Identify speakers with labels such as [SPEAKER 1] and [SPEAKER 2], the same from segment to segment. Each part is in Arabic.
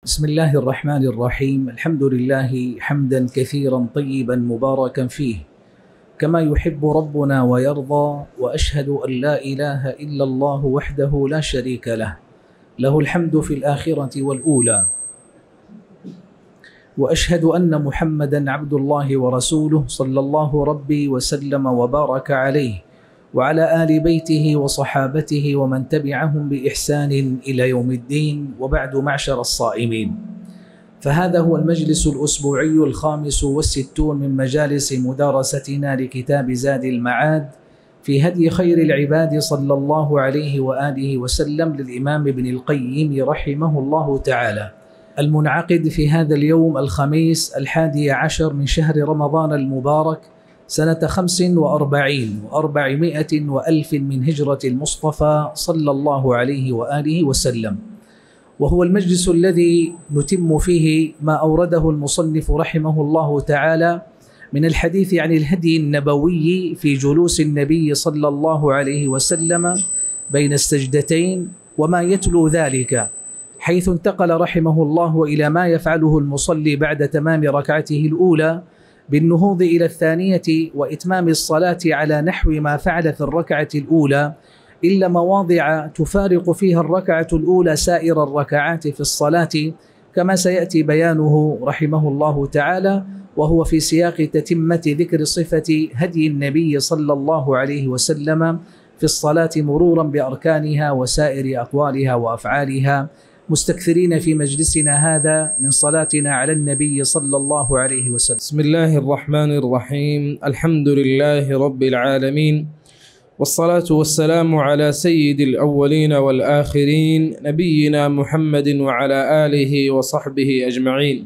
[SPEAKER 1] بسم الله الرحمن الرحيم. الحمد لله حمدا كثيرا طيبا مباركا فيه كما يحب ربنا ويرضى، وأشهد أن لا إله إلا الله وحده لا شريك له، له الحمد في الآخرة والأولى، وأشهد أن محمدا عبد الله ورسوله صلى الله ربي وسلم وبارك عليه وعلى آل بيته وصحابته ومن تبعهم بإحسان إلى يوم الدين. وبعد، معشر الصائمين، فهذا هو المجلس الأسبوعي الخامس والستون من مجالس مدارستنا لكتاب زاد المعاد في هدي خير العباد صلى الله عليه وآله وسلم للإمام ابن القيم رحمه الله تعالى، المنعقد في هذا اليوم الخميس 11 من شهر رمضان المبارك سنة 45 و400 وألف من هجرة المصطفى صلى الله عليه وآله وسلم، وهو المجلس الذي نتم فيه ما أورده المصنف رحمه الله تعالى من الحديث عن الهدي النبوي في جلوس النبي صلى الله عليه وسلم بين السجدتين وما يتلو ذلك، حيث انتقل رحمه الله إلى ما يفعله المصلي بعد تمام ركعته الأولى بالنهوض إلى الثانية وإتمام الصلاة على نحو ما فعل في الركعة الأولى، إلا مواضع تفارق فيها الركعة الأولى سائر الركعات في الصلاة، كما سيأتي بيانه رحمه الله تعالى، وهو في سياق تتمة ذكر صفة هدي النبي صلى الله عليه وسلم في الصلاة مرورا بأركانها وسائر أقوالها وأفعالها، مستكثرين في مجلسنا هذا من صلاتنا على النبي صلى الله عليه وسلم.
[SPEAKER 2] بسم الله الرحمن الرحيم. الحمد لله رب العالمين، والصلاة والسلام على سيد الأولين والآخرين نبينا محمد وعلى آله وصحبه أجمعين.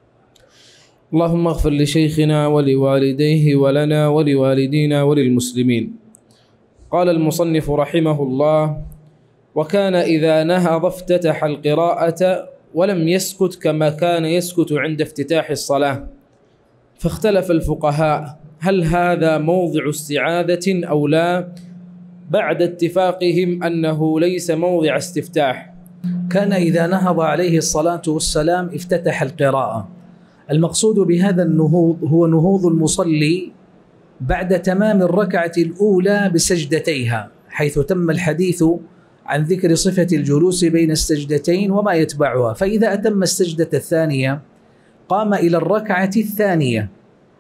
[SPEAKER 2] اللهم اغفر لشيخنا ولوالديه ولنا ولوالدينا وللمسلمين. قال المصنف رحمه الله: وكان إذا نهض افتتح القراءة ولم يسكت كما كان يسكت عند افتتاح الصلاة، فاختلف الفقهاء هل هذا موضع استعاذة أو لا، بعد اتفاقهم أنه ليس موضع استفتاح.
[SPEAKER 1] كان إذا نهض عليه الصلاة والسلام افتتح القراءة. المقصود بهذا النهوض هو نهوض المصلي بعد تمام الركعة الأولى بسجدتيها، حيث تم الحديث عن ذكر صفة الجلوس بين السجدتين وما يتبعها، فإذا أتم السجدة الثانية قام إلى الركعة الثانية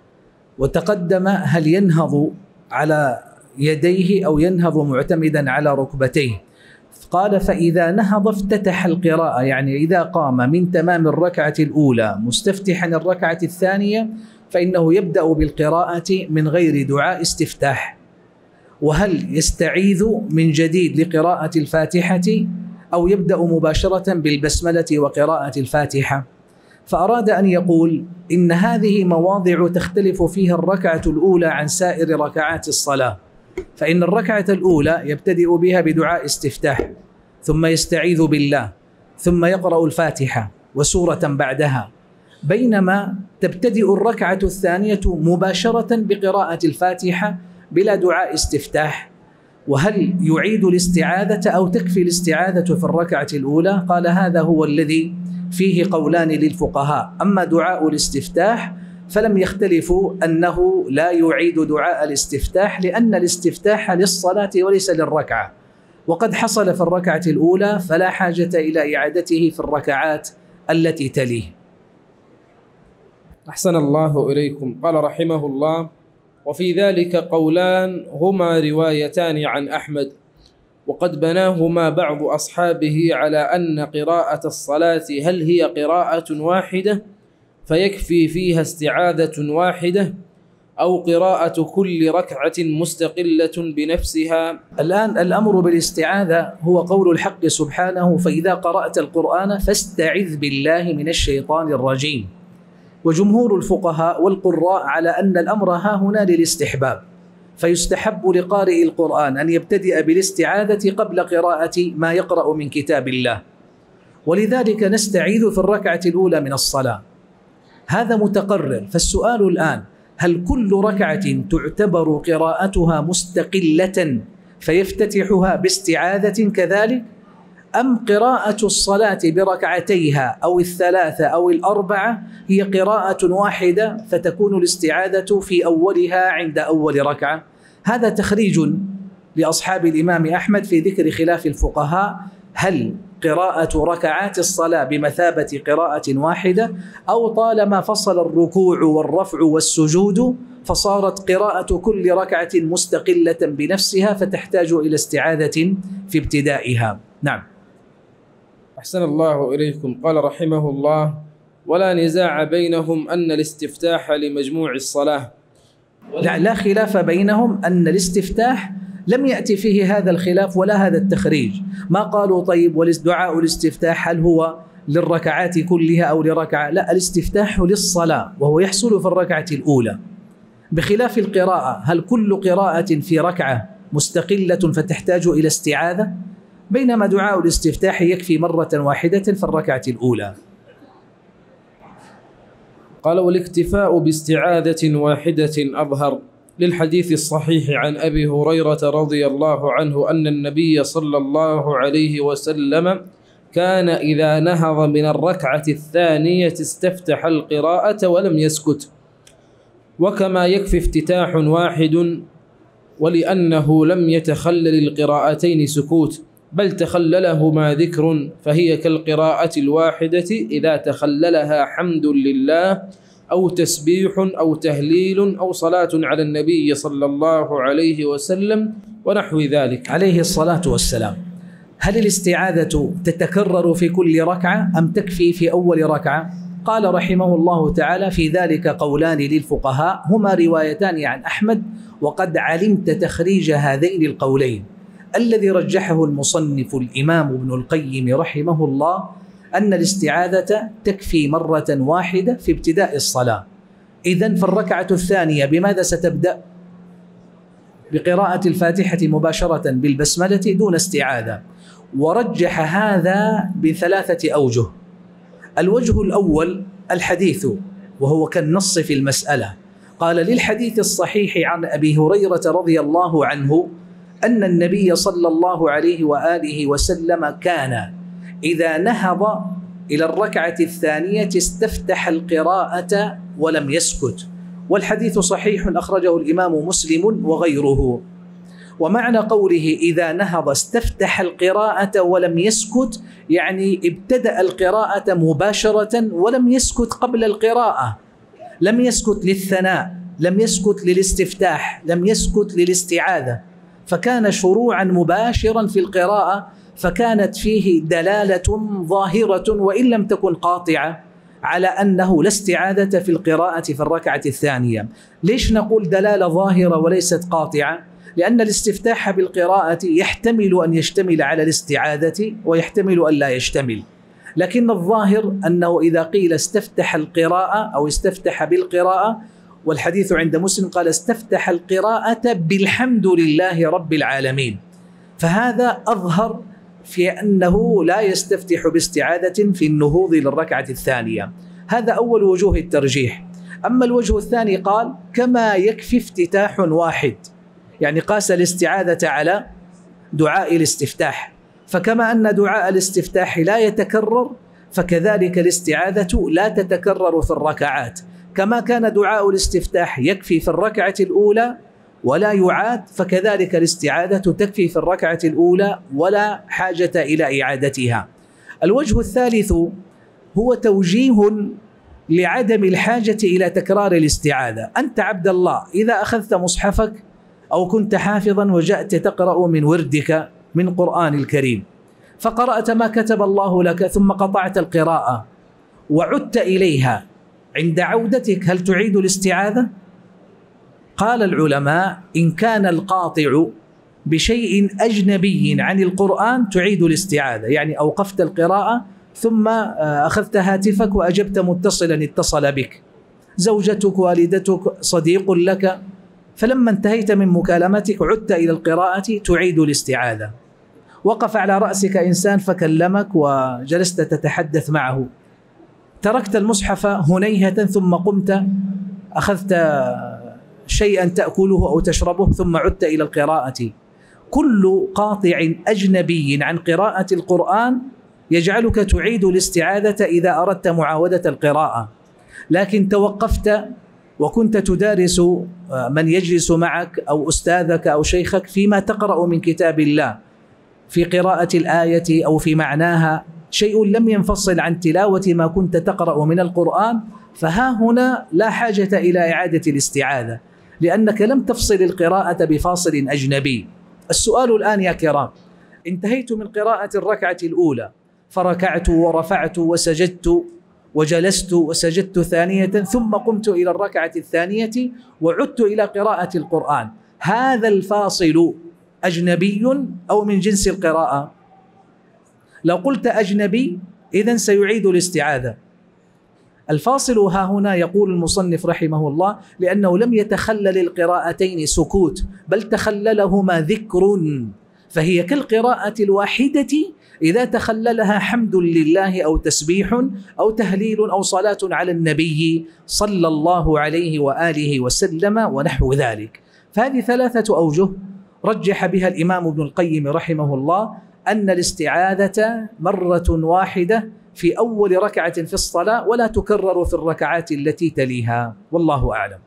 [SPEAKER 1] وتقدم هل ينهض على يديه أو ينهض معتمدا على ركبتيه. قال: فإذا نهض افتتح القراءة، يعني إذا قام من تمام الركعة الأولى مستفتحا الركعة الثانية فإنه يبدأ بالقراءة من غير دعاء استفتاح. وهل يستعيذ من جديد لقراءة الفاتحة أو يبدأ مباشرة بالبسملة وقراءة الفاتحة؟ فأراد أن يقول إن هذه مواضع تختلف فيها الركعة الأولى عن سائر ركعات الصلاة، فإن الركعة الأولى يبتدئ بها بدعاء استفتاح، ثم يستعيذ بالله، ثم يقرأ الفاتحة وسورة بعدها، بينما تبتدئ الركعة الثانية مباشرة بقراءة الفاتحة بلا دعاء استفتاح. وهل يعيد الاستعاذة أو تكفي الاستعاذة في الركعة الأولى؟ قال: هذا هو الذي فيه قولان للفقهاء. أما دعاء الاستفتاح فلم يختلفوا أنه لا يعيد دعاء الاستفتاح، لأن الاستفتاح للصلاة وليس للركعة، وقد حصل في الركعة الأولى فلا حاجة إلى إعادته في الركعات التي تليه.
[SPEAKER 2] أحسن الله إليكم. قال رحمه الله: وفي ذلك قولان هما روايتان عن أحمد، وقد بناهما بعض أصحابه على أن قراءة الصلاة هل هي قراءة واحدة فيكفي فيها استعاذة واحدة، أو قراءة كل ركعة مستقلة بنفسها.
[SPEAKER 1] الآن الأمر بالاستعاذة هو قول الحق سبحانه: فإذا قرأت القرآن فاستعذ بالله من الشيطان الرجيم. وجمهور الفقهاء والقراء على أن الأمر ها هنا للاستحباب، فيستحب لقارئ القرآن أن يبتدئ بالاستعاذة قبل قراءة ما يقرأ من كتاب الله، ولذلك نستعيذ في الركعة الأولى من الصلاة. هذا متقرر. فالسؤال الآن: هل كل ركعة تعتبر قراءتها مستقلة فيفتتحها باستعاذة كذلك، أم قراءة الصلاة بركعتيها أو الثلاثة أو الأربعة هي قراءة واحدة فتكون الاستعاذة في أولها عند أول ركعة؟ هذا تخريج لأصحاب الإمام أحمد في ذكر خلاف الفقهاء، هل قراءة ركعات الصلاة بمثابة قراءة واحدة، أو طالما فصل الركوع والرفع والسجود فصارت قراءة كل ركعة مستقلة بنفسها فتحتاج إلى استعاذة في ابتدائها. نعم.
[SPEAKER 2] أحسن الله إليكم. قال رحمه الله: ولا نزاع بينهم أن الاستفتاح لمجموع الصلاة.
[SPEAKER 1] لا خلاف بينهم أن الاستفتاح لم يأتي فيه هذا الخلاف ولا هذا التخريج. ما قالوا طيب ودعاء الاستفتاح هل هو للركعات كلها أو لركعة؟ لا، الاستفتاح للصلاة وهو يحصل في الركعة الأولى، بخلاف القراءة هل كل قراءة في ركعة مستقلة فتحتاج إلى استعاذة، بينما دعاء الاستفتاح يكفي مرة واحدة في الركعة الأولى.
[SPEAKER 2] قال: والاكتفاء باستعاذة واحدة أظهر للحديث الصحيح عن أبي هريرة رضي الله عنه أن النبي صلى الله عليه وسلم كان إذا نهض من الركعة الثانية استفتح القراءة ولم يسكت، وكما يكفي افتتاح واحد، ولأنه لم يتخلل القراءتين سكوت بل تخللهما ذكر، فهي كالقراءة الواحدة إذا تخللها حمد لله أو تسبيح أو تهليل أو صلاة على النبي صلى الله عليه وسلم ونحو ذلك
[SPEAKER 1] عليه الصلاة والسلام. هل الاستعاذة تتكرر في كل ركعة أم تكفي في أول ركعة؟ قال رحمه الله تعالى: في ذلك قولان للفقهاء هما روايتان عن أحمد، وقد علمت تخريج هذين القولين. الذي رجحه المصنف الإمام ابن القيم رحمه الله أن الاستعاذة تكفي مرة واحدة في ابتداء الصلاة. إذن فالركعة الثانية بماذا ستبدأ؟ بقراءة الفاتحة مباشرة بالبسملة دون استعاذة. ورجح هذا بثلاثة أوجه. الوجه الأول الحديث، وهو كالنص في المسألة. قال: للحديث الصحيح عن أبي هريرة رضي الله عنه أن النبي صلى الله عليه وآله وسلم كان إذا نهض إلى الركعة الثانية استفتح القراءة ولم يسكت. والحديث صحيح أخرجه الإمام مسلم وغيره. ومعنى قوله إذا نهض استفتح القراءة ولم يسكت يعني ابتدأ القراءة مباشرة ولم يسكت قبل القراءة، لم يسكت للثناء، لم يسكت للاستفتاح، لم يسكت للاستعاذة، فكان شروعا مباشرا في القراءة، فكانت فيه دلالة ظاهرة وإن لم تكن قاطعة على أنه لا استعاذة في القراءة في الركعة الثانية. ليش نقول دلالة ظاهرة وليست قاطعة؟ لأن الاستفتاح بالقراءة يحتمل أن يشتمل على الاستعاذة ويحتمل أن لا يشتمل، لكن الظاهر أنه إذا قيل استفتح القراءة أو استفتح بالقراءة، والحديث عند مسلم قال استفتح القراءة بالحمد لله رب العالمين، فهذا أظهر في أنه لا يستفتح باستعاذة في النهوض للركعة الثانية. هذا أول وجوه الترجيح. أما الوجه الثاني قال كما يكفي افتتاح واحد، يعني قاس الاستعاذة على دعاء الاستفتاح، فكما أن دعاء الاستفتاح لا يتكرر فكذلك الاستعاذة لا تتكرر في الركعات، كما كان دعاء الاستفتاح يكفي في الركعة الأولى ولا يعاد فكذلك الاستعاذة تكفي في الركعة الأولى ولا حاجة إلى إعادتها. الوجه الثالث هو توجيه لعدم الحاجة إلى تكرار الاستعاذة. أنت عبد الله إذا أخذت مصحفك أو كنت حافظا وجأت تقرأ من وردك من قرآن الكريم فقرأت ما كتب الله لك ثم قطعت القراءة وعدت إليها، عند عودتك هل تعيد الاستعاذة؟ قال العلماء إن كان القاطع بشيء أجنبي عن القرآن تعيد الاستعاذة، يعني أوقفت القراءة ثم أخذت هاتفك وأجبت متصلا اتصل بك، زوجتك، والدتك، صديق لك، فلما انتهيت من مكالمتك عدت إلى القراءة تعيد الاستعاذة. وقف على رأسك إنسان فكلمك وجلست تتحدث معه، تركت المصحف هنيهة ثم قمت أخذت شيئا تأكله أو تشربه ثم عدت إلى القراءة، كل قاطع أجنبي عن قراءة القرآن يجعلك تعيد الاستعاذة إذا أردت معاودة القراءة، لكن توقفت وكنت تدارس من يجلس معك أو أستاذك أو شيخك فيما تقرأ من كتاب الله في قراءة الآية أو في معناها، شيء لم ينفصل عن تلاوة ما كنت تقرأ من القرآن، فها هنا لا حاجة إلى إعادة الاستعاذة لأنك لم تفصل القراءة بفاصل أجنبي. السؤال الآن يا كرام، انتهيت من قراءة الركعة الأولى فركعت ورفعت وسجدت وجلست وسجدت ثانية ثم قمت إلى الركعة الثانية وعدت إلى قراءة القرآن، هذا الفاصل أجنبي أو من جنس القراءة؟ لو قلت أجنبي إذن سيعيد الاستعاذة. الفاصل ها هنا يقول المصنف رحمه الله لأنه لم يتخلل القراءتين سكوت بل تخللهما ذكر، فهي كالقراءة الواحدة إذا تخللها حمد لله أو تسبيح أو تهليل أو صلاة على النبي صلى الله عليه وآله وسلم ونحو ذلك. فهذه ثلاثة أوجه رجح بها الإمام ابن القيم رحمه الله أن الاستعاذة مرة واحدة في أول ركعة في الصلاة ولا تكرر في الركعات التي تليها، والله أعلم.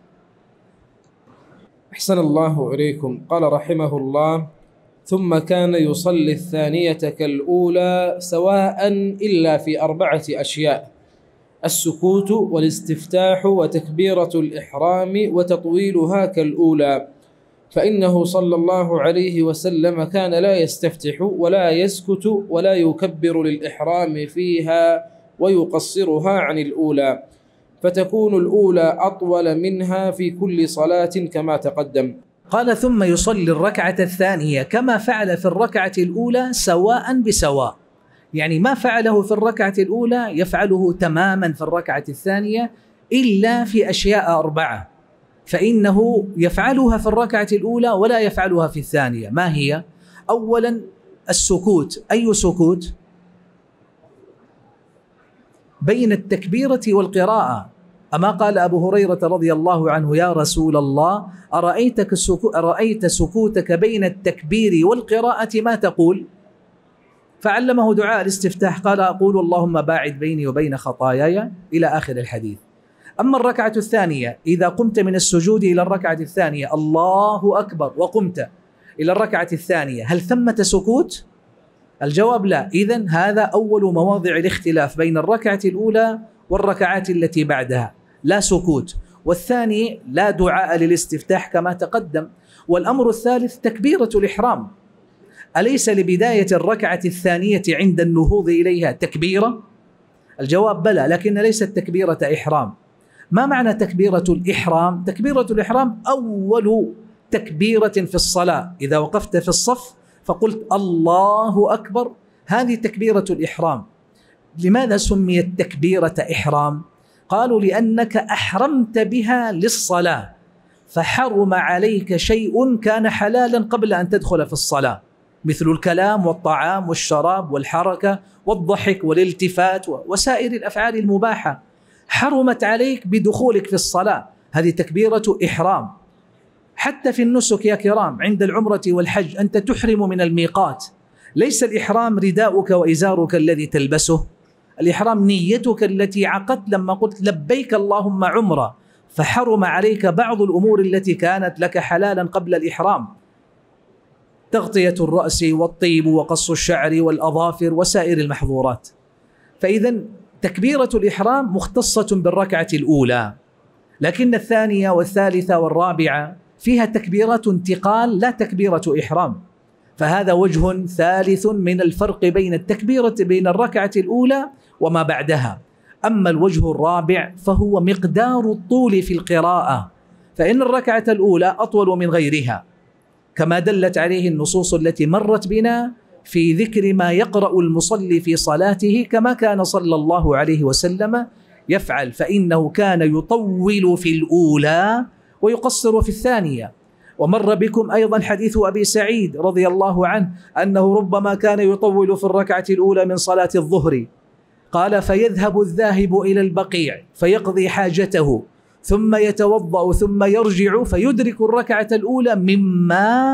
[SPEAKER 2] أحسن الله إليكم. قال رحمه الله: ثم كان يصلي الثانية كالأولى سواء إلا في 4 أشياء: السكوت والاستفتاح وتكبيرة الإحرام وتطويلها كالأولى، فإنه صلى الله عليه وسلم كان لا يستفتح ولا يسكت ولا يكبر للإحرام فيها ويقصرها عن الأولى، فتكون الأولى أطول منها في كل صلاة كما تقدم.
[SPEAKER 1] قال: ثم يصلي الركعة الثانية كما فعل في الركعة الأولى سواء بسواء، يعني ما فعله في الركعة الأولى يفعله تماما في الركعة الثانية إلا في أشياء 4، فإنه يفعلها في الركعة الأولى ولا يفعلها في الثانية. ما هي؟ أولا السكوت. أي سكوت؟ بين التكبيرة والقراءة. أما قال أبو هريرة رضي الله عنه: يا رسول الله أرأيت سكوتك بين التكبير والقراءة ما تقول؟ فعلمه دعاء الاستفتاح، قال: أقول اللهم باعد بيني وبين خطاياي إلى آخر الحديث. أما الركعة الثانية إذا قمت من السجود إلى الركعة الثانية الله أكبر وقمت إلى الركعة الثانية، هل ثمة سكوت؟ الجواب لا. إذن هذا أول مواضع الاختلاف بين الركعة الأولى والركعات التي بعدها، لا سكوت. والثاني لا دعاء للاستفتاح كما تقدم. والأمر الثالث تكبيرة الإحرام. أليس لبداية الركعة الثانية عند النهوض إليها تكبيرة؟ الجواب بلى، لكن ليست تكبيرة إحرام. ما معنى تكبيرة الإحرام؟ تكبيرة الإحرام أول تكبيرة في الصلاة، إذا وقفت في الصف فقلت الله أكبر، هذه تكبيرة الإحرام. لماذا سميت تكبيرة إحرام؟ قالوا: لأنك أحرمت بها للصلاة، فحرم عليك شيء كان حلالا قبل أن تدخل في الصلاة، مثل الكلام والطعام والشراب والحركة والضحك والالتفات وسائر الأفعال المباحة، حرمت عليك بدخولك في الصلاة، هذه تكبيرة إحرام. حتى في النسك يا كرام عند العمرة والحج أنت تحرم من الميقات، ليس الإحرام رداؤك وإزارك الذي تلبسه، الإحرام نيتك التي عقدت لما قلت لبيك اللهم عمرة، فحرم عليك بعض الأمور التي كانت لك حلالا قبل الإحرام، تغطية الرأس والطيب وقص الشعر والأظافر وسائر المحظورات. فإذا تكبيرة الإحرام مختصة بالركعة الأولى، لكن الثانية والثالثة والرابعة فيها تكبيرات انتقال لا تكبيرة إحرام، فهذا وجه ثالث من الفرق بين التكبيرة بين الركعة الأولى وما بعدها. أما الوجه الرابع فهو مقدار الطول في القراءة، فإن الركعة الأولى أطول من غيرها كما دلت عليه النصوص التي مرت بنا في ذكر ما يقرأ المصلي في صلاته، كما كان صلى الله عليه وسلم يفعل، فإنه كان يطول في الأولى ويقصر في الثانية. ومر بكم أيضا حديث أبي سعيد رضي الله عنه أنه ربما كان يطول في الركعة الأولى من صلاة الظهر، قال: فيذهب الذاهب إلى البقيع فيقضي حاجته ثم يتوضأ ثم يرجع فيدرك الركعة الأولى مما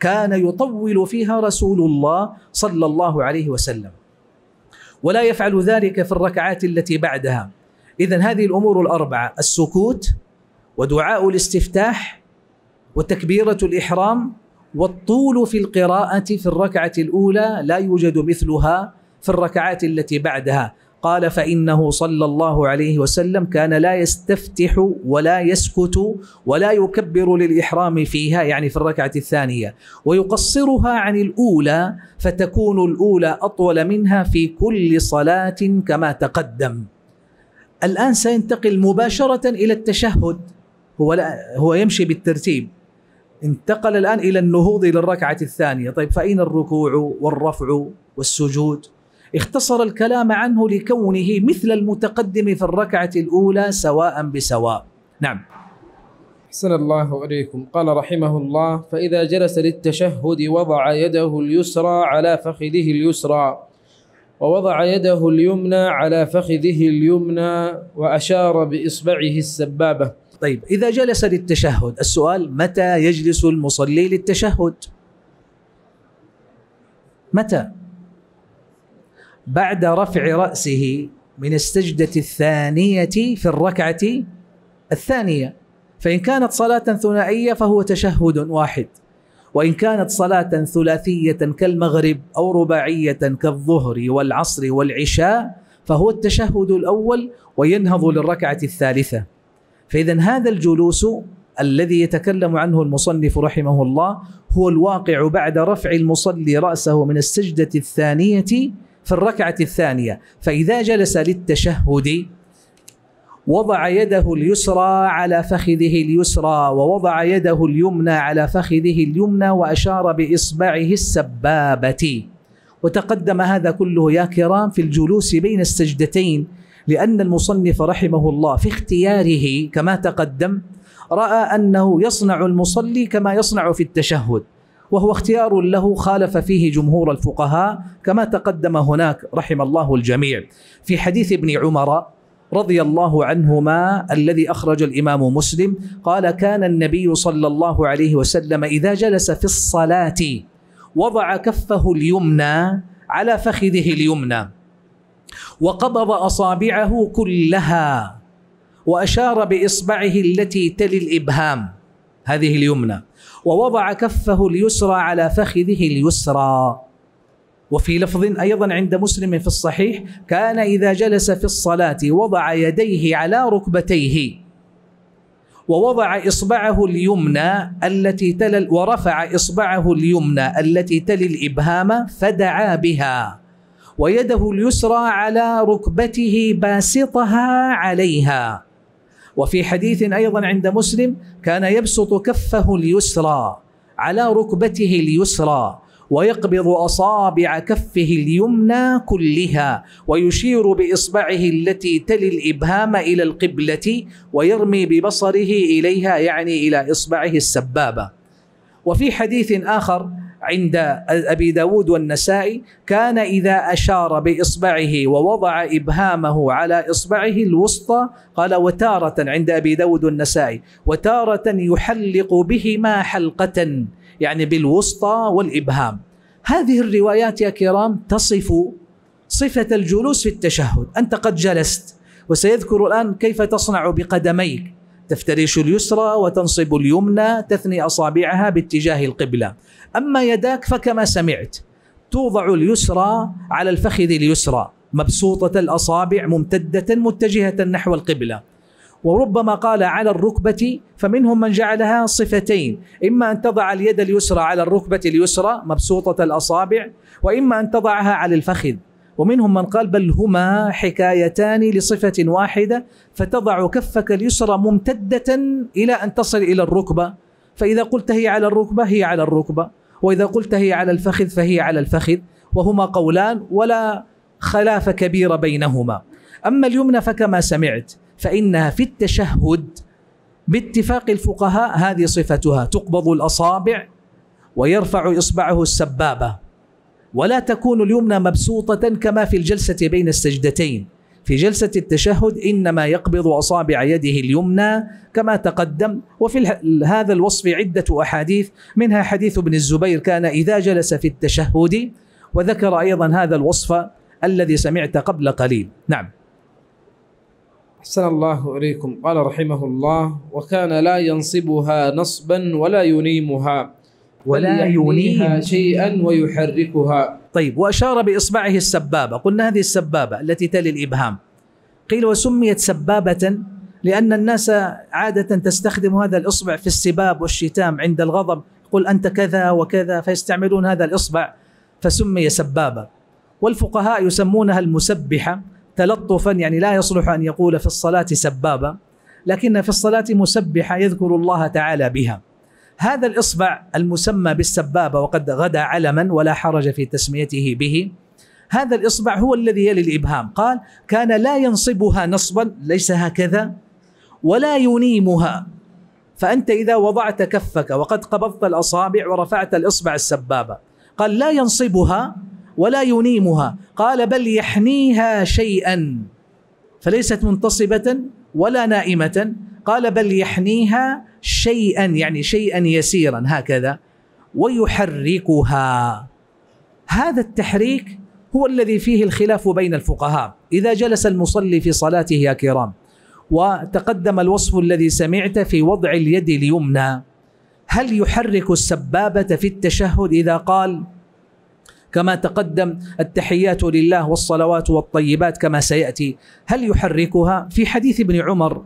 [SPEAKER 1] كان يطول فيها رسول الله صلى الله عليه وسلم، ولا يفعل ذلك في الركعات التي بعدها. إذن هذه الأمور الأربعة: السكوت، ودعاء الاستفتاح، وتكبيرة الإحرام، والطول في القراءة في الركعة الأولى لا يوجد مثلها في الركعات التي بعدها. قال: فإنه صلى الله عليه وسلم كان لا يستفتح ولا يسكت ولا يكبر للإحرام فيها، يعني في الركعة الثانية، ويقصرها عن الأولى، فتكون الأولى أطول منها في كل صلاة كما تقدم. الآن سينتقل مباشرة إلى التشهد، هو يمشي بالترتيب، انتقل الآن إلى النهوض إلى الركعة الثانية. طيب، فأين الركوع والرفع والسجود؟ اختصر الكلام عنه لكونه مثل المتقدم في الركعة الأولى سواء بسواء. نعم.
[SPEAKER 2] أحسن الله إليكم. قال رحمه الله: فإذا جلس للتشهد وضع يده اليسرى على فخذه اليسرى، ووضع يده اليمنى على فخذه اليمنى، وأشار بإصبعه السبابة.
[SPEAKER 1] طيب، إذا جلس للتشهد، السؤال: متى يجلس المصلي للتشهد؟ متى؟ بعد رفع رأسه من السجدة الثانية في الركعة الثانية، فإن كانت صلاة ثنائية فهو تشهد واحد، وإن كانت صلاة ثلاثية كالمغرب أو رباعية كالظهر والعصر والعشاء فهو التشهد الأول وينهض للركعة الثالثة. فإذن هذا الجلوس الذي يتكلم عنه المصنف رحمه الله هو الواقع بعد رفع المصلي رأسه من السجدة الثانية في الركعة الثانية. فإذا جلس للتشهد وضع يده اليسرى على فخذه اليسرى، ووضع يده اليمنى على فخذه اليمنى، وأشار بإصبعه السبابة. وتقدم هذا كله يا كرام في الجلوس بين السجدتين، لأن المصنف رحمه الله في اختياره كما تقدم رأى أنه يصنع المصلي كما يصنع في التشهد، وهو اختيار له خالف فيه جمهور الفقهاء كما تقدم هناك رحم الله الجميع في حديث ابن عمر رضي الله عنهما الذي أخرج الإمام مسلم. قال: كان النبي صلى الله عليه وسلم إذا جلس في الصلاة وضع كفه اليمنى على فخذه اليمنى، وقبض أصابعه كلها، وأشار بإصبعه التي تلي الإبهام، هذه اليمنى، ووضع كفه اليسرى على فخذه اليسرى. وفي لفظ أيضا عند مسلم في الصحيح: كان إذا جلس في الصلاة وضع يديه على ركبتيه، ووضع إصبعه اليمنى التي تلي، ورفع إصبعه اليمنى التي تلي الإبهام فدعا بها، ويده اليسرى على ركبته باسطها عليها. وفي حديث أيضا عند مسلم: كان يبسط كفه اليسرى على ركبته اليسرى، ويقبض أصابع كفه اليمنى كلها، ويشير بإصبعه التي تلي الإبهام إلى القبلة، ويرمي ببصره إليها، يعني إلى إصبعه السبابة. وفي حديث آخر عند أبي داود والنسائي: كان إذا أشار بإصبعه ووضع إبهامه على إصبعه الوسطى، قال وتارة عند أبي داود والنسائي وتارة يحلق بهما حلقة، يعني بالوسطى والإبهام. هذه الروايات يا كرام تصف صفة الجلوس في التشهد. أنت قد جلست، وسيذكر الآن كيف تصنع بقدميك، تفترش اليسرى وتنصب اليمنى، تثني أصابعها باتجاه القبلة. أما يداك فكما سمعت توضع اليسرى على الفخذ اليسرى مبسوطة الأصابع ممتدة متجهة نحو القبلة. وربما قال على الركبة، فمنهم من جعلها صفتين: إما أن تضع اليد اليسرى على الركبة اليسرى مبسوطة الأصابع، وإما أن تضعها على الفخذ. ومنهم من قال بل هما حكايتان لصفة واحدة، فتضع كفك اليسرى ممتدة إلى أن تصل إلى الركبة، فإذا قلت هي على الركبة هي على الركبة، وإذا قلت هي على الفخذ فهي على الفخذ، وهما قولان ولا خلاف كبير بينهما. أما اليمنى فكما سمعت فإنها في التشهد باتفاق الفقهاء هذه صفتها: تقبض الأصابع ويرفع إصبعه السبابة، ولا تكون اليمنى مبسوطة كما في الجلسة بين السجدتين، في جلسة التشهد إنما يقبض أصابع يده اليمنى كما تقدم. وفي هذا الوصف عدة أحاديث، منها حديث ابن الزبير كان إذا جلس في التشهد، وذكر أيضا هذا الوصف الذي سمعت قبل قليل. نعم.
[SPEAKER 2] أحسن الله إليكم. قال رحمه الله: وكان لا ينصبها نصبا ولا ينيمها شيئا ويحركها.
[SPEAKER 1] طيب، وأشار بإصبعه السبابة. قلنا هذه السبابة التي تلي الإبهام، قيل وسميت سبابة لأن الناس عادة تستخدم هذا الإصبع في السباب والشتام عند الغضب، قل أنت كذا وكذا، فيستعملون هذا الإصبع فسمي سبابة. والفقهاء يسمونها المسبحة تلطفا، يعني لا يصلح أن يقول في الصلاة سبابة، لكن في الصلاة مسبحة يذكر الله تعالى بها. هذا الإصبع المسمى بالسبابة وقد غدا علما ولا حرج في تسميته به، هذا الإصبع هو الذي يلي الإبهام. قال: كان لا ينصبها نصبا، ليس هكذا، ولا ينيمها. فأنت إذا وضعت كفك وقد قبضت الأصابع ورفعت الإصبع السبابة، قال لا ينصبها ولا ينيمها، قال بل يحنيها شيئا، فليست منتصبة ولا نائمة، قال بل يحنيها شيئا، يعني شيئا يسيرا هكذا، ويحركها. هذا التحريك هو الذي فيه الخلاف بين الفقهاء. إذا جلس المصلي في صلاته يا كرام وتقدم الوصف الذي سمعت في وضع اليد اليمنى، هل يحرك السبابة في التشهد إذا قال كما تقدم التحيات لله والصلوات والطيبات كما سيأتي؟ هل يحركها؟ في حديث ابن عمر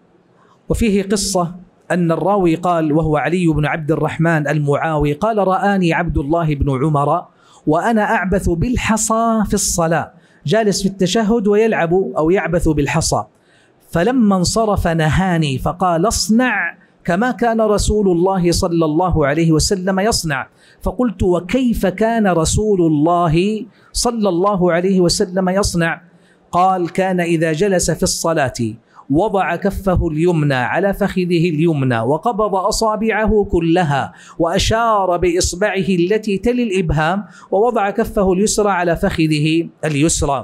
[SPEAKER 1] وفيه قصة أن الراوي قال، وهو علي بن عبد الرحمن المعاوي، قال: رآني عبد الله بن عمر وأنا أعبث بالحصى في الصلاة، جالس في التشهد ويلعب أو يعبث بالحصى، فلما انصرف نهاني فقال: اصنع كما كان رسول الله صلى الله عليه وسلم يصنع. فقلت: وكيف كان رسول الله صلى الله عليه وسلم يصنع؟ قال: كان إذا جلس في الصلاة وضع كفه اليمنى على فخذه اليمنى وقبض أصابعه كلها وأشار بإصبعه التي تلي الإبهام ووضع كفه اليسرى على فخذه اليسرى.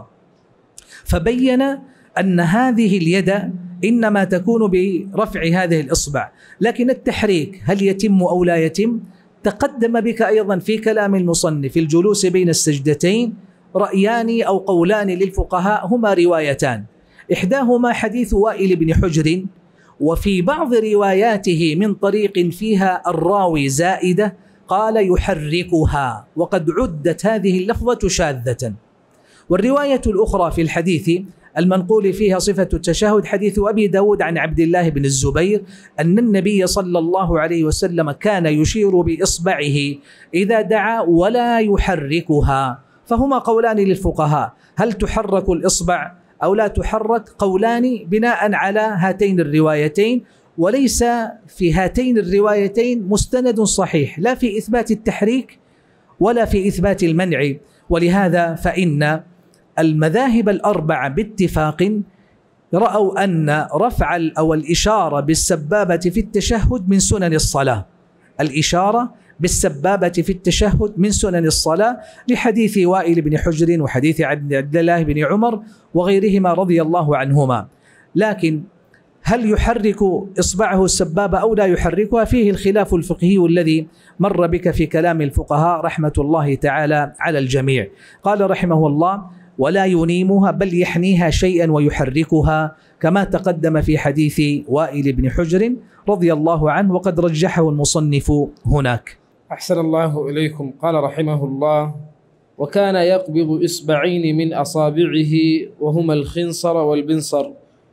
[SPEAKER 1] فبين أن هذه اليد إنما تكون برفع هذه الإصبع، لكن التحريك هل يتم أو لا يتم؟ تقدم بك أيضا في كلام المصنف في الجلوس بين السجدتين رأيان أو قولان للفقهاء، هما روايتان، إحداهما حديث وائل بن حجر، وفي بعض رواياته من طريق فيها الراوي زائدة قال يحركها، وقد عدت هذه اللفظة شاذة. والرواية الأخرى في الحديث المنقول فيها صفة التشهد حديث أبي داود عن عبد الله بن الزبير أن النبي صلى الله عليه وسلم كان يشير بإصبعه إذا دعا ولا يحركها. فهما قولان للفقهاء، هل تحرك الإصبع أو لا تحرك؟ قولان بناء على هاتين الروايتين، وليس في هاتين الروايتين مستند صحيح لا في إثبات التحريك ولا في إثبات المنع. ولهذا فإن المذاهب الأربعة باتفاق رأوا أن رفع أو الإشارة بالسبابة في التشهد من سنن الصلاة، الإشارة بالسبابة في التشهد من سنن الصلاة، لحديث وائل بن حجر وحديث عبد الله بن عمر وغيرهما رضي الله عنهما. لكن هل يحرك إصبعه السبابة أو لا يحركها؟ فيه الخلاف الفقهي الذي مر بك في كلام الفقهاء رحمة الله تعالى على الجميع. قال رحمه الله: ولا ينيمها بل يحنيها شيئا ويحركها، كما تقدم في حديث وائل بن حجر رضي الله عنه، وقد رجحه المصنف هناك.
[SPEAKER 2] أحسن الله إليكم. قال رحمه الله: وكان يقبض إصبعين من أصابعه وهما الخنصر والبنصر،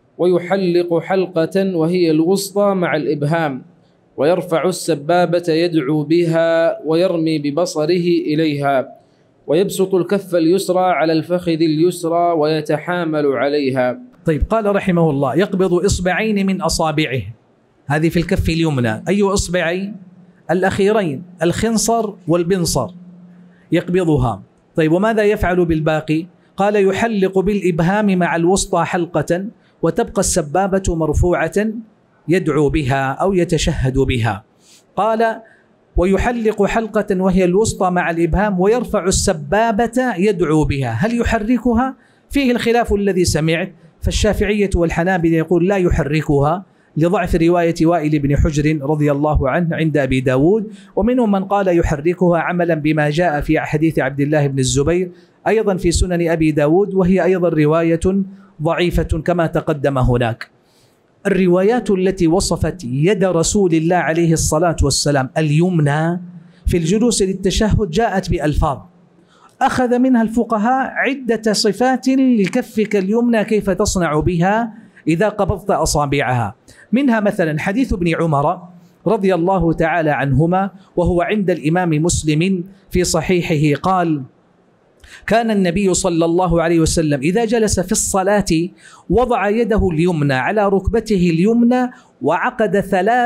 [SPEAKER 2] ويحلق حلقة وهي الوسطى مع الإبهام، ويرفع السبابة يدعو بها ويرمي ببصره إليها، ويبسط الكف اليسرى على الفخذ اليسرى ويتحامل عليها.
[SPEAKER 1] طيب، قال رحمه الله: يقبض إصبعين من أصابعه، هذه في الكف اليمنى، أي إصبعين؟ الأخيرين، الخنصر والبنصر، يقبضها. طيب، وماذا يفعل بالباقي؟ قال: يحلق بالإبهام مع الوسطى حلقة، وتبقى السبابة مرفوعة يدعو بها أو يتشهد بها. قال: ويحلق حلقة وهي الوسطى مع الإبهام، ويرفع السبابة يدعو بها. هل يحركها؟ فيه الخلاف الذي سمعت، فالشافعية والحنابلة يقول لا يحركها لضعف رواية وائل بن حجر رضي الله عنه عند أبي داود، ومنهم من قال يحركها عملا بما جاء في حديث عبد الله بن الزبير أيضا في سنن أبي داود، وهي أيضا رواية ضعيفة كما تقدم هناك. الروايات التي وصفت يد رسول الله عليه الصلاة والسلام اليمنى في الجلوس للتشهد جاءت بألفاظ أخذ منها الفقهاء عدة صفات لكفك اليمنى كيف تصنع بها إذا قبضت أصابعها. منها مثلا حديث ابن عمر رضي الله تعالى عنهما، وهو عند الإمام مسلم في صحيحه، قال: كان النبي صلى الله عليه وسلم إذا جلس في الصلاة وضع يده اليمنى على ركبته اليمنى وعقد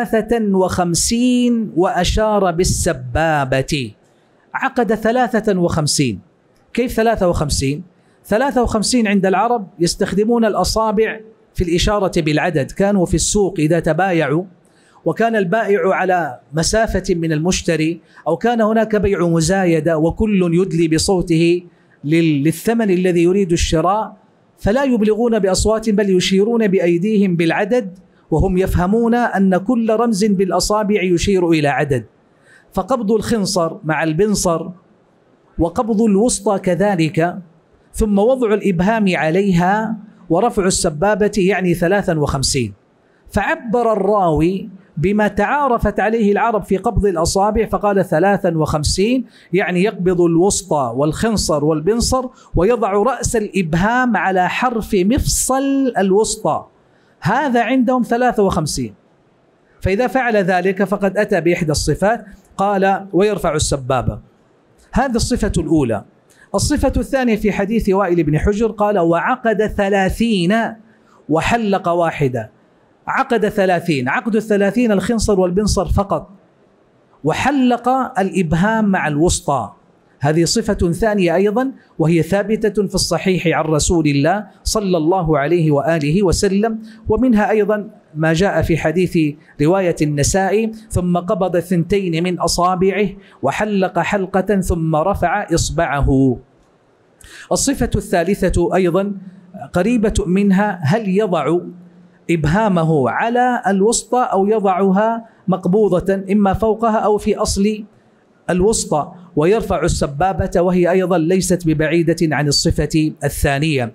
[SPEAKER 1] 53 وأشار بالسبابة. عقد 53. كيف 53؟ 53 عند العرب يستخدمون الأصابع في الإشارة بالعدد. كانوا في السوق إذا تبايعوا وكان البائع على مسافة من المشتري، أو كان هناك بيع مزايدة وكل يدلي بصوته للثمن الذي يريد الشراء، فلا يبلغون بأصوات بل يشيرون بأيديهم بالعدد، وهم يفهمون أن كل رمز بالأصابع يشير إلى عدد. فقبض الخنصر مع البنصر وقبض الوسطى كذلك، ثم وضع الإبهام عليها ورفع السبابة يعني 53. فعبر الراوي بما تعارفت عليه العرب في قبض الأصابع فقال 53، يعني يقبض الوسطى والخنصر والبنصر ويضع رأس الإبهام على حرف مفصل الوسطى، هذا عندهم 53. فإذا فعل ذلك فقد أتى بإحدى الصفات. قال: ويرفع السبابة. هذه الصفة الأولى. الصفة الثانية في حديث وائل بن حجر قال: وعقد 30 وحلق واحدة. عقد 30، عقد 30 الخنصر والبنصر فقط، وحلق الإبهام مع الوسطى. هذه صفة ثانية أيضا، وهي ثابتة في الصحيح عن رسول الله صلى الله عليه وآله وسلم. ومنها أيضا ما جاء في حديث رواية النسائي: ثم قبض 2 من أصابعه وحلق حلقة ثم رفع إصبعه. الصفة الثالثة أيضا قريبة منها: هل يضع إبهامه على الوسطى أو يضعها مقبوضة إما فوقها أو في أصل الوسطى، ويرفع السبابة، وهي أيضا ليست ببعيدة عن الصفة الثانية.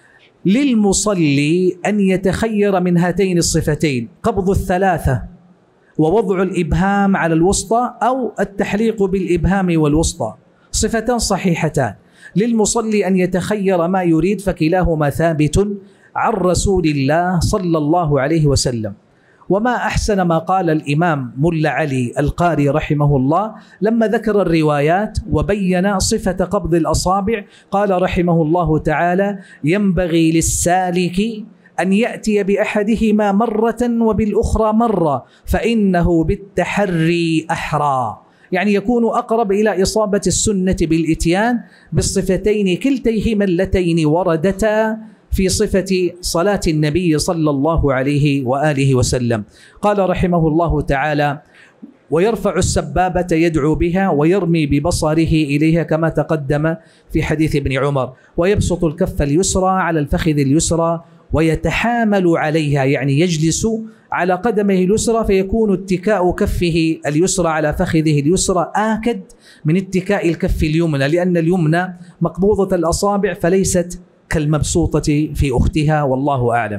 [SPEAKER 1] للمصلي أن يتخير من هاتين الصفتين: قبض 3 ووضع الإبهام على الوسطى، أو التحليق بالإبهام والوسطى، صفتان صحيحتان. للمصلي أن يتخير ما يريد، فكلاهما ثابت عن رسول الله صلى الله عليه وسلم. وما أحسن ما قال الإمام ملا علي القاري رحمه الله لما ذكر الروايات وبين صفة قبض الأصابع، قال رحمه الله تعالى: ينبغي للسالك أن يأتي بأحدهما مرة وبالأخرى مرة، فإنه بالتحري أحرى، يعني يكون أقرب إلى إصابة السنة بالإتيان بالصفتين كلتيهما اللتين وردتا في صفة صلاة النبي صلى الله عليه وآله وسلم. قال رحمه الله تعالى: ويرفع السبابة يدعو بها ويرمي ببصره إليها كما تقدم في حديث ابن عمر، ويبسط الكف اليسرى على الفخذ اليسرى ويتحامل عليها، يعني يجلس على قدمه اليسرى، فيكون اتكاء كفه اليسرى على فخذه اليسرى آكد من اتكاء الكف اليمنى، لأن اليمنى مقبوضة الأصابع فليست كالمبسوطة في أختها، والله أعلم.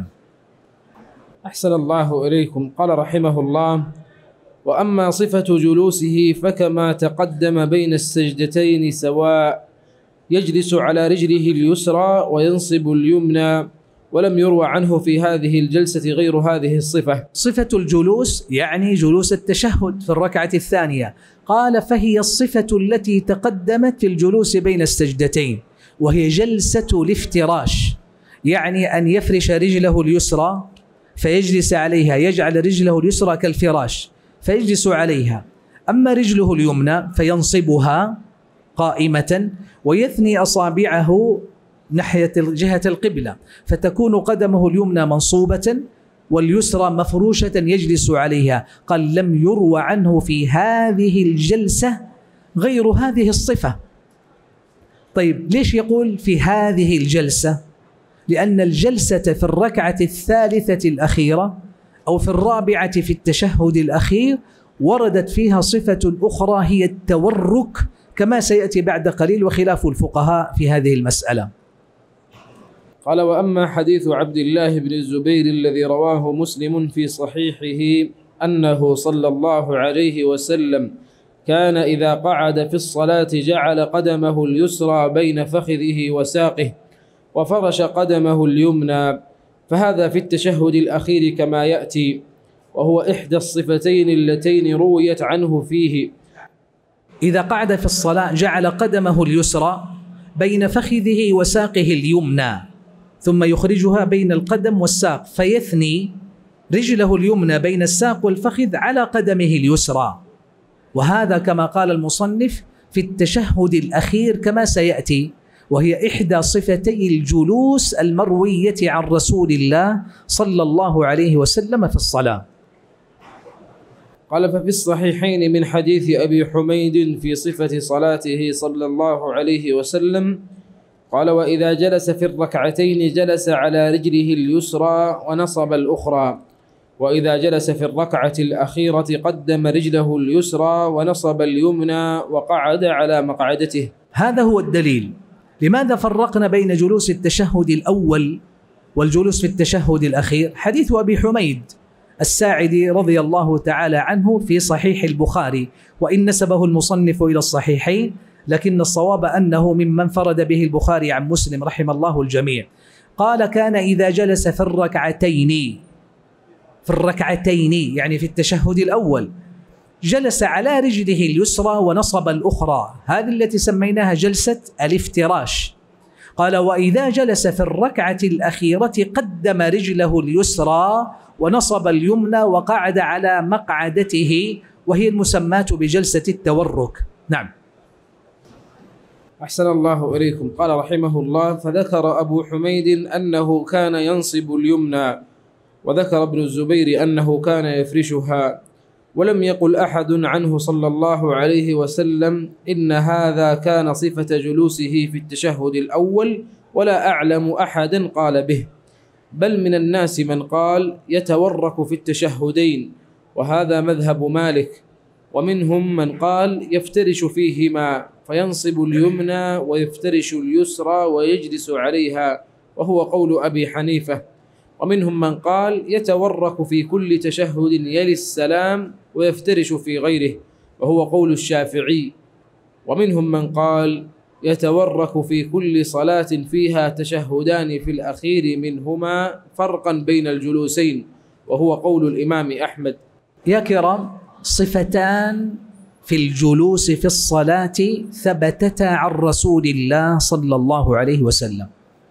[SPEAKER 2] أحسن الله إليكم. قال رحمه الله: وأما صفة جلوسه فكما تقدم بين السجدتين سواء، يجلس على رجله اليسرى وينصب اليمنى، ولم يروى عنه في هذه الجلسة غير هذه الصفة.
[SPEAKER 1] صفة الجلوس يعني جلوس التشهد في الركعة الثانية. قال: فهي الصفة التي تقدمت في الجلوس بين السجدتين، وهي جلسة الافتراش، يعني أن يفرش رجله اليسرى فيجلس عليها، يجعل رجله اليسرى كالفراش فيجلس عليها. أما رجله اليمنى فينصبها قائمة ويثني أصابعه ناحية جهة القبلة، فتكون قدمه اليمنى منصوبة واليسرى مفروشة يجلس عليها. قال: لم يروى عنه في هذه الجلسة غير هذه الصفة. طيب ليش يقول في هذه الجلسة لأن الجلسة في الركعة الثالثة الأخيرة أو في الرابعة في التشهد الأخير وردت فيها صفة أخرى هي التورك، كما سيأتي بعد قليل، وخلاف الفقهاء في هذه المسألة.
[SPEAKER 2] قال: وأما حديث عبد الله بن الزبير الذي رواه مسلم في صحيحه أنه صلى الله عليه وسلم كان إذا قعد في الصلاة جعل قدمه اليسرى بين فخذه وساقه وفرش قدمه اليمنى، فهذا في التشهد الأخير كما يأتي، وهو إحدى الصفتين اللتين رويت عنه فيه.
[SPEAKER 1] إذا قعد في الصلاة جعل قدمه اليسرى بين فخذه وساقه اليمنى، ثم يخرجها بين القدم والساق، فيثني رجله اليمنى بين الساق والفخذ على قدمه اليسرى، وهذا كما قال المصنف في التشهد الأخير كما سيأتي، وهي إحدى صفتي الجلوس المروية عن رسول الله صلى الله عليه وسلم في الصلاة.
[SPEAKER 2] قال: ففي الصحيحين من حديث أبي حميد في صفة صلاته صلى الله عليه وسلم قال: وإذا جلس في الركعتين جلس على رجله اليسرى ونصب الأخرى، وإذا جلس في الركعة الأخيرة قدم رجله اليسرى ونصب اليمنى وقعد على مقعدته.
[SPEAKER 1] هذا هو الدليل. لماذا فرقنا بين جلوس التشهد الأول والجلوس في التشهد الأخير؟ حديث أبي حميد الساعدي رضي الله تعالى عنه في صحيح البخاري، وإن نسبه المصنف إلى الصحيحين، لكن الصواب أنه ممن فرد به البخاري عن مسلم رحم الله الجميع. قال: كان إذا جلس في الركعتين يعني في التشهد الأول جلس على رجله اليسرى ونصب الأخرى، هذه التي سميناها جلسة الافتراش. قال: وإذا جلس في الركعة الأخيرة قدم رجله اليسرى ونصب اليمنى وقعد على مقعدته، وهي المسماة بجلسة التورك. نعم.
[SPEAKER 2] أحسن الله إليكم. قال رحمه الله: فذكر أبو حميد أنه كان ينصب اليمنى، وذكر ابن الزبير أنه كان يفرشها، ولم يقل أحد عنه صلى الله عليه وسلم إن هذا كان صفة جلوسه في التشهد الأول، ولا أعلم أحدا قال به، بل من الناس من قال يتورك في التشهدين، وهذا مذهب مالك، ومنهم من قال يفترش فيهما فينصب اليمنى ويفترش اليسرى ويجلس عليها، وهو قول أبي حنيفة، ومنهم من قال يتورك في كل تشهد يلي السلام ويفترش في غيره، وهو قول الشافعي، ومنهم من قال يتورك في كل صلاة فيها تشهدان في الأخير منهما فرقا بين الجلوسين، وهو قول الإمام أحمد.
[SPEAKER 1] يا كرام، صفتان في الجلوس في الصلاة ثبتتا عن رسول الله صلى الله عليه وسلم: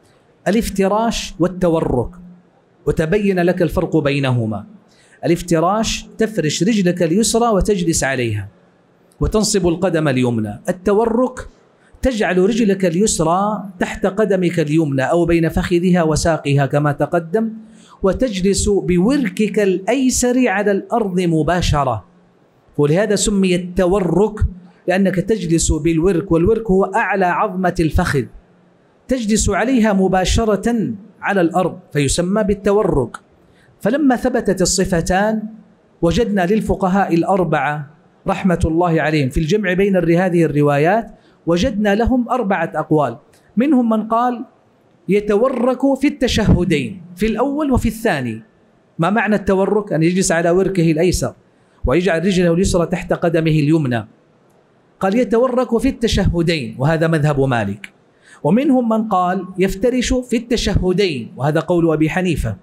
[SPEAKER 1] الافتراش والتورك، وتبين لك الفرق بينهما. الافتراش تفرش رجلك اليسرى وتجلس عليها وتنصب القدم اليمنى. التورك تجعل رجلك اليسرى تحت قدمك اليمنى أو بين فخذها وساقها كما تقدم، وتجلس بوركك الأيسر على الأرض مباشرة، ولهذا سمي التورك لأنك تجلس بالورك، والورك هو أعلى عظمة الفخذ، تجلس عليها مباشرة على الأرض فيسمى بالتورك. فلما ثبتت الصفتان وجدنا للفقهاء الأربعة رحمة الله عليهم في الجمع بين هذه الروايات، وجدنا لهم 4 أقوال. منهم من قال يتورك في التشهدين، في الأول وفي الثاني. ما معنى التورك؟ أن يجلس على وركه الأيسر ويجعل رجله اليسرى تحت قدمه اليمنى. قال يتورك في التشهدين، وهذا مذهب مالك. ومنهم من قال يفترش في التشهدين، وهذا قول أبي حنيفة.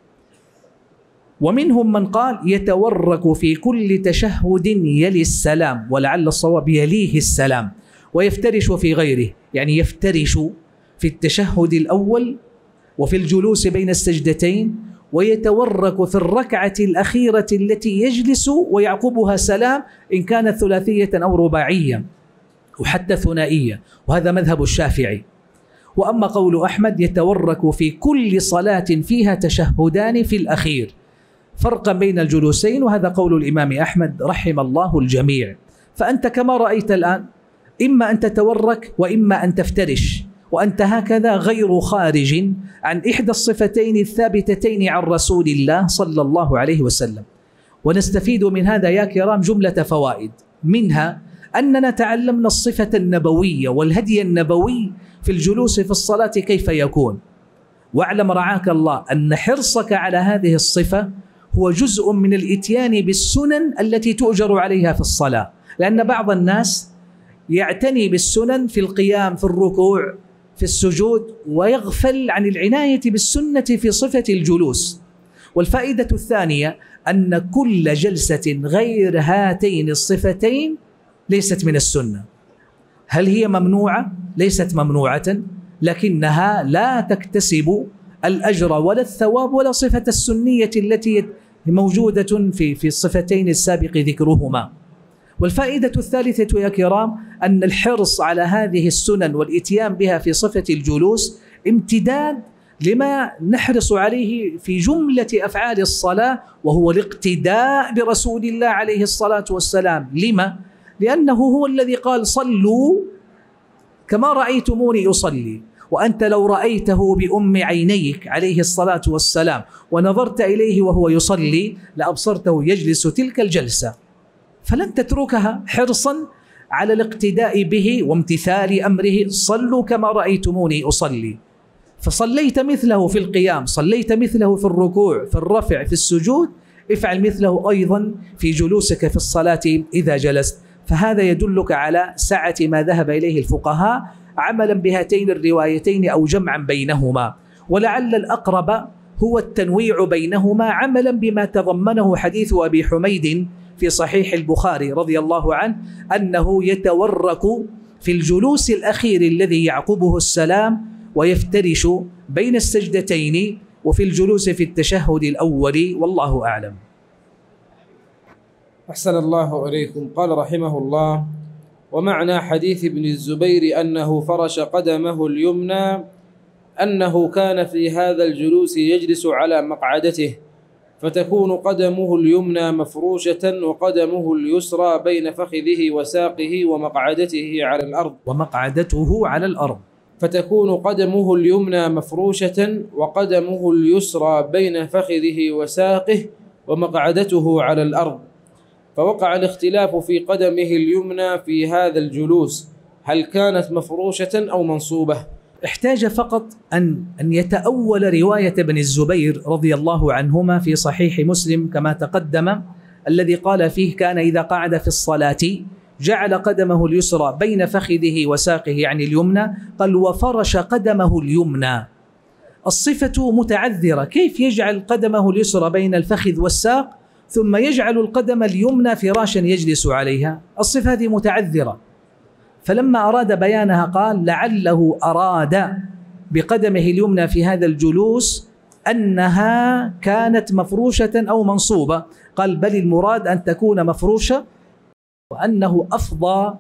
[SPEAKER 1] ومنهم من قال يتورك في كل تشهد يلي السلام، ولعل الصواب يليه السلام، ويفترش في غيره، يعني يفترش في التشهد الأول وفي الجلوس بين السجدتين، ويتورك في الركعة الأخيرة التي يجلس ويعقبها سلام إن كانت ثلاثية أو رباعية وحتى ثنائية، وهذا مذهب الشافعي. وأما قول أحمد يتورك في كل صلاة فيها تشهدان في الأخير، فرقا بين الجلوسين، وهذا قول الإمام أحمد رحم الله الجميع. فأنت كما رأيت الآن إما أن تتورك وإما أن تفترش، وأنت هكذا غير خارج عن إحدى الصفتين الثابتتين عن رسول الله صلى الله عليه وسلم. ونستفيد من هذا يا كرام جملة فوائد، منها أننا تعلمنا الصفة النبوية والهدي النبوي في الجلوس في الصلاة كيف يكون. واعلم رعاك الله أن حرصك على هذه الصفة هو جزء من الإتيان بالسنن التي تؤجر عليها في الصلاة، لأن بعض الناس يعتني بالسنن في القيام، في الركوع، في السجود، ويغفل عن العناية بالسنة في صفة الجلوس. والفائدة الثانية أن كل جلسة غير هاتين الصفتين ليست من السنة. هل هي ممنوعة؟ ليست ممنوعة، لكنها لا تكتسب الأجر ولا الثواب ولا صفة السنية التي موجودة في الصفتين السابق ذكرهما. والفائدة الثالثة يا كرام أن الحرص على هذه السنن والإتيان بها في صفة الجلوس امتداد لما نحرص عليه في جملة أفعال الصلاة، وهو الاقتداء برسول الله عليه الصلاة والسلام. لما؟ لأنه هو الذي قال صلوا كما رأيتموني أصلي. وأنت لو رأيته بأم عينيك عليه الصلاة والسلام ونظرت إليه وهو يصلي لأبصرته يجلس تلك الجلسة، فلن تتركها حرصا على الاقتداء به وامتثال أمره. صلوا كما رأيتموني أصلي. فصليت مثله في القيام، صليت مثله في الركوع، في الرفع، في السجود، افعل مثله أيضا في جلوسك في الصلاة إذا جلست. فهذا يدلك على سعة ما ذهب إليه الفقهاء عملا بهاتين الروايتين أو جمعا بينهما. ولعل الأقرب هو التنويع بينهما عملا بما تضمنه حديث أبي حميد في صحيح البخاري رضي الله عنه أنه يتورك في الجلوس الأخير الذي يعقبه السلام ويفترش بين السجدتين، وفي الجلوس في التشهد الأول، والله أعلم.
[SPEAKER 2] أحسن الله إليكم. قال رحمه الله: ومعنى حديث ابن الزبير أنه فرش قدمه اليمنى أنه كان في هذا الجلوس يجلس على مقعدته، فتكون قدمه اليمنى مفروشة وقدمه اليسرى بين فخذه وساقه ومقعدته على الأرض،
[SPEAKER 1] ومقعدته على الأرض.
[SPEAKER 2] فتكون قدمه اليمنى مفروشة وقدمه اليسرى بين فخذه وساقه ومقعدته على الأرض. فوقع الاختلاف في قدمه اليمنى في هذا الجلوس، هل كانت مفروشة أو منصوبة؟
[SPEAKER 1] احتاج فقط أن يتأول رواية ابن الزبير رضي الله عنهما في صحيح مسلم كما تقدم، الذي قال فيه: كان إذا قعد في الصلاة جعل قدمه اليسرى بين فخذه وساقه، يعني اليمنى، قال وفرش قدمه اليمنى. الصفة متعذرة، كيف يجعل قدمه اليسرى بين الفخذ والساق ثم يجعل القدم اليمنى فراشا يجلس عليها؟ الصفة هذه متعذرة. فلما أراد بيانها قال: لعله أراد بقدمه اليمنى في هذا الجلوس أنها كانت مفروشة أو منصوبة. قال: بل المراد أن تكون مفروشة، وأنه أفضى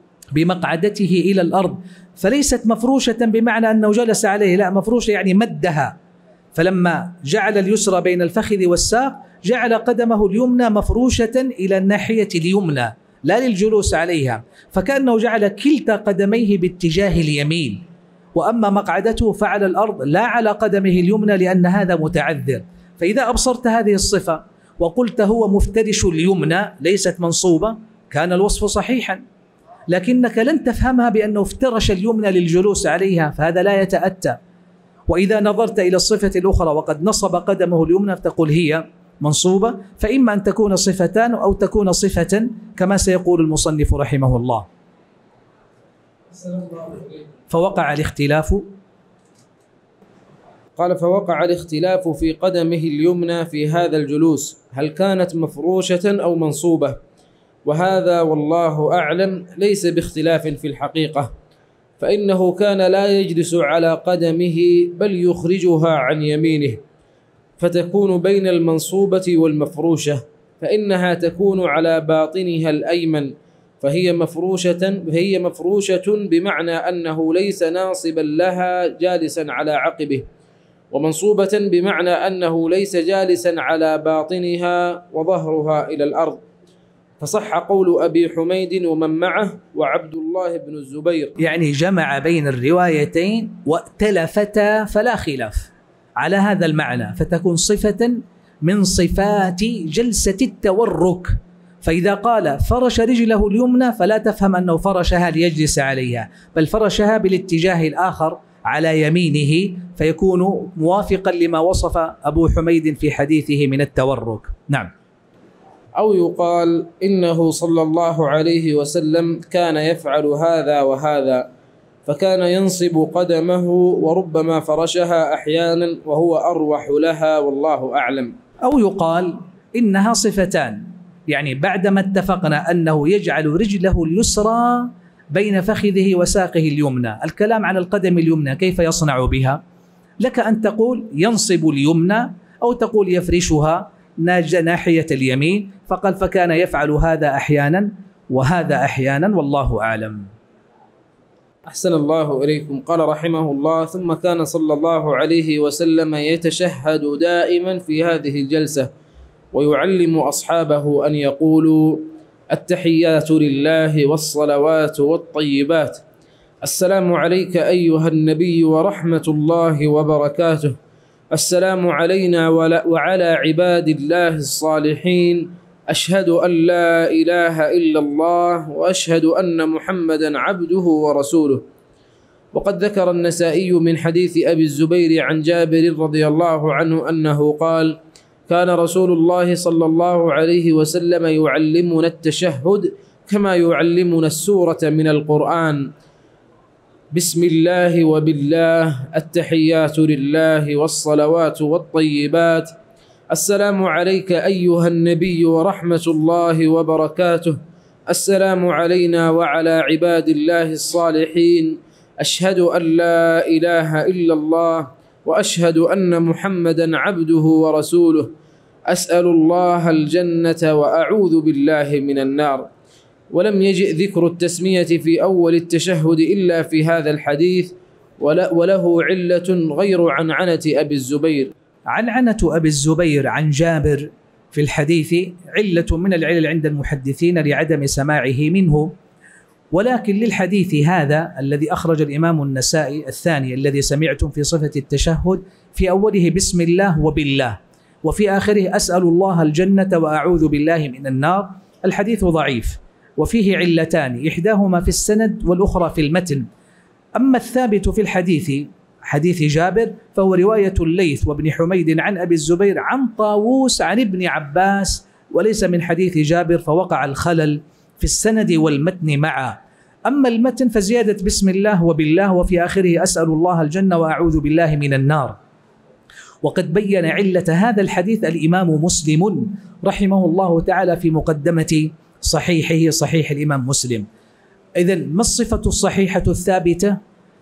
[SPEAKER 1] بمقعدته إلى الأرض، فليست مفروشة بمعنى أنه جلس عليه، لا، مفروشة يعني مدها. فلما جعل اليسرى بين الفخذ والساق جعل قدمه اليمنى مفروشة إلى الناحية اليمنى لا للجلوس عليها، فكأنه جعل كلتا قدميه باتجاه اليمين، وأما مقعدته فعلى الأرض لا على قدمه اليمنى، لأن هذا متعذر. فإذا أبصرت هذه الصفة وقلت هو مفترش اليمنى ليست منصوبة، كان الوصف صحيحا، لكنك لن تفهمها بأنه افترش اليمنى للجلوس عليها، فهذا لا يتأتى. وإذا نظرت إلى الصفة الأخرى وقد نصب قدمه اليمنى فتقول هي منصوبة، فإما أن تكون صفتان أو تكون صفة كما سيقول المصنف رحمه الله. فوقع الاختلاف.
[SPEAKER 2] قال: فوقع الاختلاف في قدمه اليمنى في هذا الجلوس، هل كانت مفروشة أو منصوبة؟ وهذا والله أعلم ليس باختلاف في الحقيقة، فإنه كان لا يجلس على قدمه بل يخرجها عن يمينه، فتكون بين المنصوبة والمفروشة، فإنها تكون على باطنها الأيمن، فهي مفروشة بمعنى أنه ليس ناصبا لها جالسا على عقبه، ومنصوبة بمعنى أنه ليس جالسا على باطنها وظهرها إلى الأرض. فصح قول أبي حميد ومن معه وعبد الله بن الزبير.
[SPEAKER 1] يعني جمع بين الروايتين وائتلفتا فلا خلاف على هذا المعنى، فتكون صفة من صفات جلسة التورك. فإذا قال فرش رجله اليمنى فلا تفهم أنه فرشها ليجلس عليها، بل فرشها بالاتجاه الآخر على يمينه، فيكون موافقا لما وصف أبو حميد في حديثه من التورك. نعم.
[SPEAKER 2] أو يقال إنه صلى الله عليه وسلم كان يفعل هذا وهذا، فكان ينصب قدمه وربما فرشها أحيانا وهو أروح لها والله أعلم.
[SPEAKER 1] أو يقال إنها صفتان، يعني بعدما اتفقنا أنه يجعل رجله اليسرى بين فخذه وساقه اليمنى، الكلام عن القدم اليمنى كيف يصنع بها؟ لك أن تقول ينصب اليمنى أو تقول يفرشها ناحية اليمين، فقال فكان يفعل هذا أحيانا وهذا أحيانا والله أعلم.
[SPEAKER 2] أحسن الله إليكم. قال رحمه الله: ثم كان صلى الله عليه وسلم يتشهد دائما في هذه الجلسة ويعلم أصحابه أن يقولوا: التحيات لله والصلوات والطيبات، السلام عليك أيها النبي ورحمة الله وبركاته، السلام علينا وعلى عباد الله الصالحين، أشهد أن لا إله إلا الله وأشهد أن محمدا عبده ورسوله. وقد ذكر النسائي من حديث أبي الزبير عن جابر رضي الله عنه أنه قال: كان رسول الله صلى الله عليه وسلم يعلمنا التشهد كما يعلمنا السورة من القرآن: بسم الله وبالله، التحيات لله والصلوات والطيبات، السلام عليك أيها النبي ورحمة الله وبركاته، السلام علينا وعلى عباد الله الصالحين، أشهد أن لا إله إلا الله وأشهد أن محمدا عبده ورسوله، أسأل الله الجنة وأعوذ بالله من النار. ولم يجئ ذكر التسمية في أول التشهد إلا في هذا الحديث، وله علة غير عنعنة أبي الزبير.
[SPEAKER 1] عنعنة أبي الزبير عن جابر في الحديث علة من العلل عند المحدثين لعدم سماعه منه، ولكن للحديث هذا الذي أخرج الإمام النسائي الثاني الذي سمعتم في صفة التشهد في أوله بسم الله وبالله، وفي آخره أسأل الله الجنة وأعوذ بالله من النار، الحديث ضعيف وفيه علتان، إحداهما في السند والأخرى في المتن. أما الثابت في الحديث حديث جابر فهو رواية الليث وابن حميد عن أبي الزبير عن طاووس عن ابن عباس، وليس من حديث جابر، فوقع الخلل في السند والمتن معا. أما المتن فزيادة بسم الله وبالله وفي آخره أسأل الله الجنة وأعوذ بالله من النار. وقد بين علة هذا الحديث الإمام مسلم رحمه الله تعالى في مقدمة صحيحه، صحيح الإمام مسلم. إذن ما الصفة الصحيحة الثابتة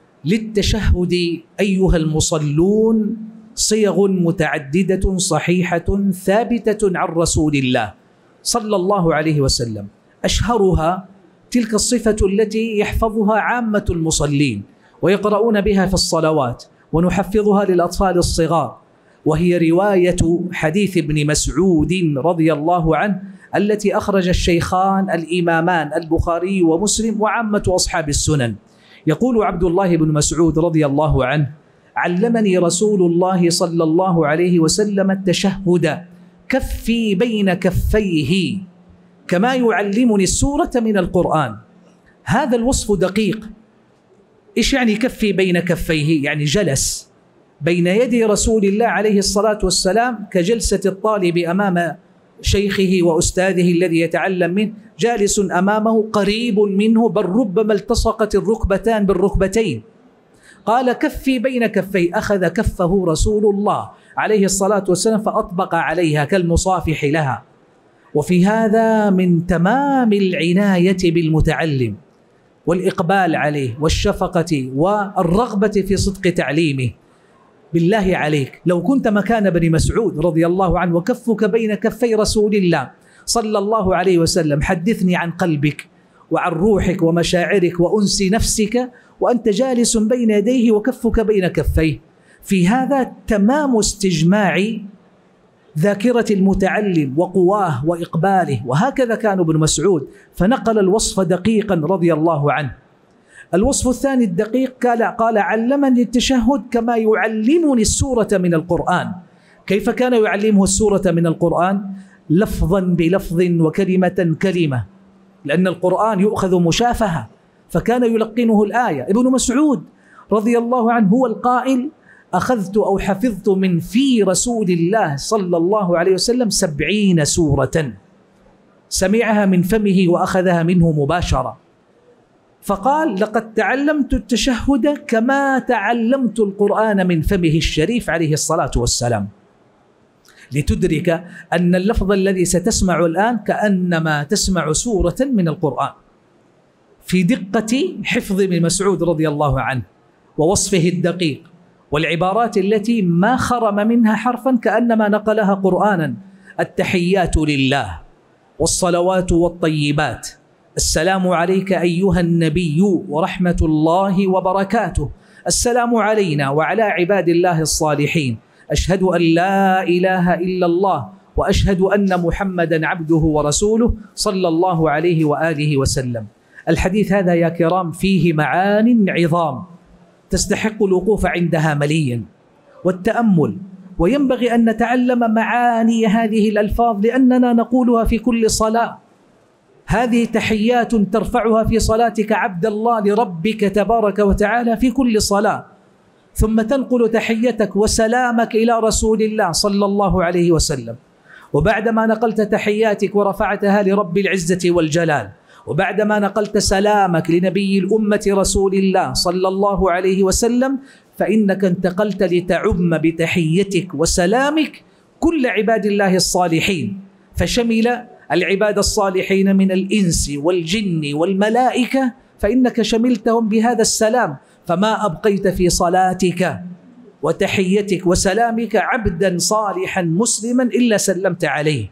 [SPEAKER 1] للتشهد أيها المصلون؟ صيغ متعددة صحيحة ثابتة عن رسول الله صلى الله عليه وسلم، أشهرها تلك الصفة التي يحفظها عامة المصلين ويقرؤون بها في الصلوات ونحفظها للأطفال الصغار، وهي رواية حديث ابن مسعود رضي الله عنه التي أخرج الشيخان الإمامان البخاري ومسلم وعامة أصحاب السنن. يقول عبد الله بن مسعود رضي الله عنه: علمني رسول الله صلى الله عليه وسلم التشهد كفي بين كفيه كما يعلمني السورة من القرآن. هذا الوصف دقيق. إيش يعني كفي بين كفيه؟ يعني جلس بين يدي رسول الله عليه الصلاة والسلام كجلسة الطالب أمام شيخه وأستاذه الذي يتعلم منه، جالس أمامه قريب منه، بل ربما التصقت الركبتان بالركبتين. قال كفي بين كفيه، أخذ كفه رسول الله عليه الصلاة والسلام فأطبق عليها كالمصافح لها. وفي هذا من تمام العناية بالمتعلم والإقبال عليه والشفقة والرغبة في صدق تعليمه. بالله عليك لو كنت مكان ابن مسعود رضي الله عنه وكفك بين كفي رسول الله صلى الله عليه وسلم، حدثني عن قلبك وعن روحك ومشاعرك وأنس نفسك وأنت جالس بين يديه وكفك بين كفيه. في هذا تمام استجماع ذاكرة المتعلم وقواه وإقباله، وهكذا كان ابن مسعود، فنقل الوصف دقيقا رضي الله عنه. الوصف الثاني الدقيق قال علمني التشهد كما يعلمني السورة من القرآن. كيف كان يعلمه السورة من القرآن؟ لفظا بلفظ وكلمة كلمة، لأن القرآن يؤخذ مشافهة، فكان يلقنه الآية. ابن مسعود رضي الله عنه هو القائل: أخذت أو حفظت من في رسول الله صلى الله عليه وسلم 70 سورة، سمعها من فمه وأخذها منه مباشرة. فقال: لقد تعلمت التشهد كما تعلمت القرآن من فمه الشريف عليه الصلاة والسلام، لتدرك أن اللفظ الذي ستسمع الآن كأنما تسمع سورة من القرآن، في دقة حفظ ابن مسعود رضي الله عنه ووصفه الدقيق، والعبارات التي ما خرم منها حرفا كأنما نقلها قرآنا. التحيات لله والصلوات والطيبات، السلام عليك أيها النبي ورحمة الله وبركاته، السلام علينا وعلى عباد الله الصالحين، أشهد أن لا إله إلا الله وأشهد أن محمدا عبده ورسوله صلى الله عليه وآله وسلم. الحديث هذا يا كرام فيه معان عظام تستحق الوقوف عندها مليا والتأمل، وينبغي أن نتعلم معاني هذه الألفاظ لأننا نقولها في كل صلاة. هذه تحيات ترفعها في صلاتك عبد الله لربك تبارك وتعالى في كل صلاة، ثم تنقل تحيتك وسلامك إلى رسول الله صلى الله عليه وسلم، وبعدما نقلت تحياتك ورفعتها لرب العزة والجلال، وبعدما نقلت سلامك لنبي الأمة رسول الله صلى الله عليه وسلم، فإنك انتقلت لتعم بتحيتك وسلامك كل عباد الله الصالحين، فشمل العباد الصالحين من الإنس والجن والملائكة، فإنك شملتهم بهذا السلام، فما أبقيت في صلاتك وتحيتك وسلامك عبدا صالحا مسلما إلا سلمت عليه.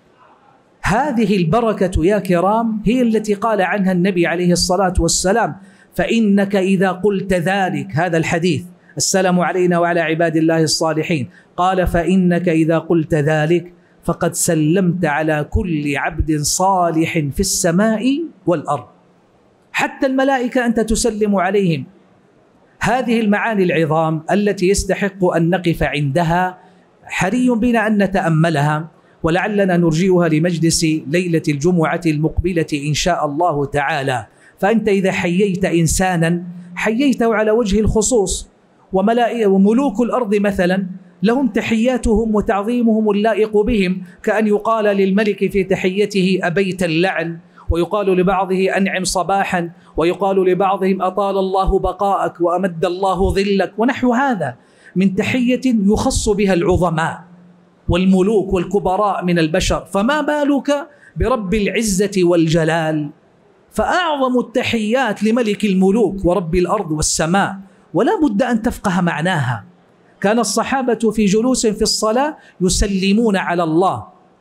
[SPEAKER 1] هذه البركة يا كرام هي التي قال عنها النبي عليه الصلاة والسلام: فإنك إذا قلت ذلك، هذا الحديث السلام علينا وعلى عباد الله الصالحين، قال: فإنك إذا قلت ذلك فقد سلمت على كل عبد صالح في السماء والأرض، حتى الملائكة أنت تسلم عليهم. هذه المعاني العظام التي يستحق أن نقف عندها حري بنا أن نتأملها، ولعلنا نرجئها لمجلس ليلة الجمعة المقبلة إن شاء الله تعالى. فأنت إذا حييت إنسانا حييته على وجه الخصوص، وملوك الأرض مثلا لهم تحياتهم وتعظيمهم اللائق بهم، كأن يقال للملك في تحيته أبيت اللعن، ويقال لبعضه أنعم صباحا، ويقال لبعضهم أطال الله بقاءك وأمد الله ظلك، ونحو هذا من تحية يخص بها العظماء والملوك والكبراء من البشر، فما بالك برب العزة والجلال؟ فأعظم التحيات لملك الملوك ورب الأرض والسماء، ولا بد أن تفقه معناها. كان الصحابة في جلوس في الصلاة يسلمون على الله،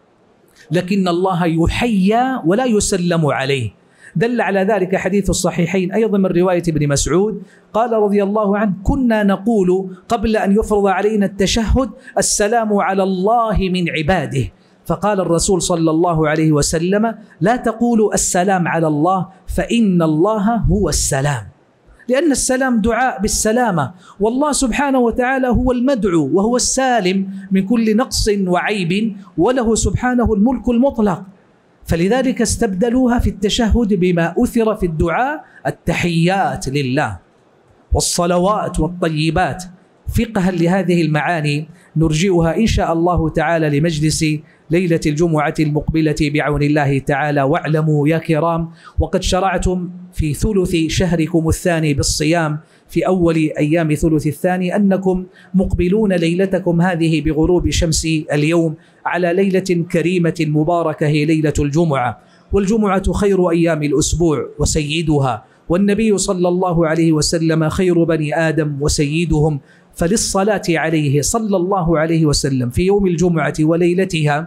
[SPEAKER 1] لكن الله يحيى ولا يسلم عليه. دل على ذلك حديث الصحيحين أيضا من رواية ابن مسعود قال رضي الله عنه: كنا نقول قبل أن يفرض علينا التشهد: السلام على الله من عباده. فقال الرسول صلى الله عليه وسلم: لا تقولوا السلام على الله، فإن الله هو السلام، لأن السلام دعاء بالسلامة، والله سبحانه وتعالى هو المدعو وهو السالم من كل نقص وعيب، وله سبحانه الملك المطلق. فلذلك استبدلوها في التشهد بما أثر في الدعاء: التحيات لله والصلوات والطيبات. فقها لهذه المعاني نرجئها إن شاء الله تعالى لمجلس ليلة الجمعة المقبلة بعون الله تعالى. واعلموا يا كرام، وقد شرعتم في ثلث شهركم الثاني بالصيام في أول أيام ثلث الثاني، أنكم مقبلون ليلتكم هذه بغروب شمس اليوم على ليلة كريمة مباركة هي ليلة الجمعة، والجمعة خير أيام الأسبوع وسيدها، والنبي صلى الله عليه وسلم خير بني آدم وسيدهم، فللصلاة عليه صلى الله عليه وسلم في يوم الجمعة وليلتها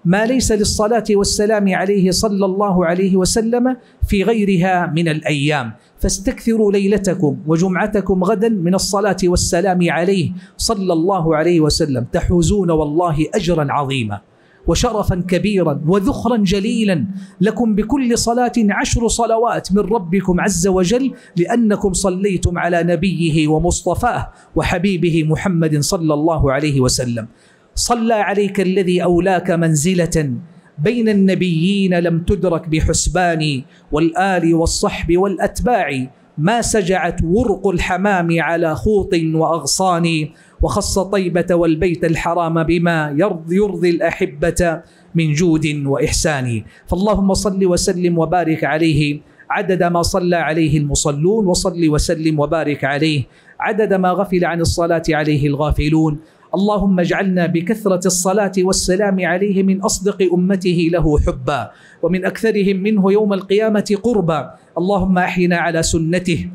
[SPEAKER 1] ما ليس للصلاة والسلام عليه صلى الله عليه وسلم في غيرها من الأيام. فاستكثروا ليلتكم وجمعتكم غدا من الصلاة والسلام عليه صلى الله عليه وسلم، تحوزون والله أجرا عظيما وشرفا كبيرا وذخرا جليلا لكم بكل صلاة 10 صلوات من ربكم عز وجل، لأنكم صليتم على نبيه ومصطفاه وحبيبه محمد صلى الله عليه وسلم. صلى عليك الذي أولاك منزلة بين النبيين لم تدرك بحسبان، والآل والصحب والأتباع ما سجعت ورق الحمام على خوط وأغصان، وخص طيبة والبيت الحرام بما يرضي الأحبة من جود وإحسان. فاللهم صل وسلم وبارك عليه عدد ما صلى عليه المصلون، وصل وسلم وبارك عليه عدد ما غفل عن الصلاة عليه الغافلون. اللهم اجعلنا بكثرة الصلاة والسلام عليه من أصدق أمته له حبا، ومن أكثرهم منه يوم القيامة قربا. اللهم أحينا على سنته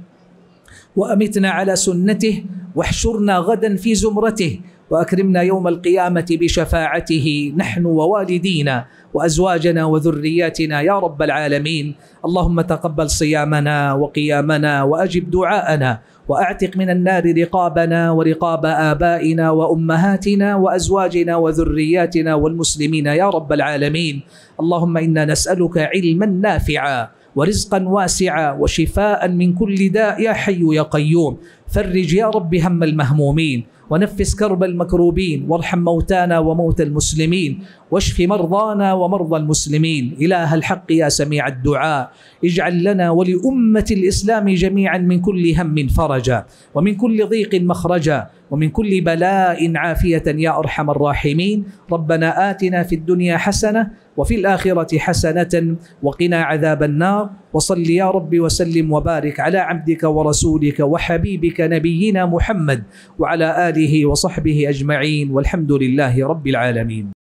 [SPEAKER 1] وأمتنا على سنته، واحشرنا غدا في زمرته، وأكرمنا يوم القيامة بشفاعته نحن ووالدينا وأزواجنا وذرياتنا يا رب العالمين. اللهم تقبل صيامنا وقيامنا وأجب دعاءنا، وأعتق من النار رقابنا ورقاب آبائنا وأمهاتنا وأزواجنا وذرياتنا والمسلمين يا رب العالمين. اللهم إنا نسألك علما نافعا ورزقا واسعا وشفاء من كل داء يا حي يا قيوم. فرج يا رب هم المهمومين، ونفس كرب المكروبين، وارحم موتانا وموتى المسلمين، واشف مرضانا ومرضى المسلمين. إله الحق يا سميع الدعاء، اجعل لنا ولأمة الإسلام جميعا من كل هم فرجا، ومن كل ضيق مخرجا، ومن كل بلاء عافية يا أرحم الراحمين. ربنا آتنا في الدنيا حسنة وفي الآخرة حسنة وقنا عذاب النار. وصل يا رب وسلم وبارك على عبدك ورسولك وحبيبك نبينا محمد وعلى آله وصحبه أجمعين، والحمد لله رب العالمين.